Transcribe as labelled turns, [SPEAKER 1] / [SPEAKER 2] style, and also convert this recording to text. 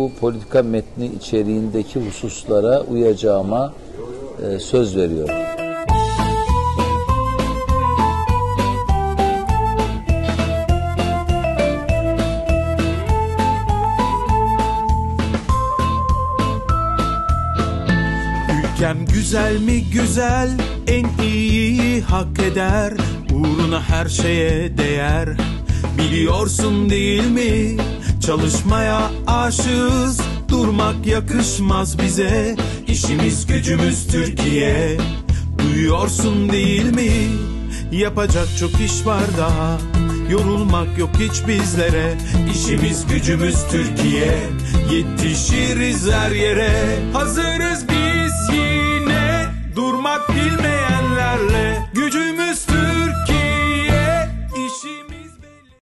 [SPEAKER 1] bu politika metni içeriğindeki hususlara uyacağıma söz veriyorum.
[SPEAKER 2] Ülkem güzel mi güzel, en iyiyi hak eder, uğruna her şeye değer. Biliyorsun değil mi, çalışmaya aşığız, durmak yakışmaz bize. İşimiz gücümüz Türkiye, duyuyorsun değil mi? Yapacak çok iş var daha, yorulmak yok hiç bizlere. İşimiz gücümüz Türkiye, yetişiriz her yere. Hazırız biz yine, durmak bilmeyenlerle.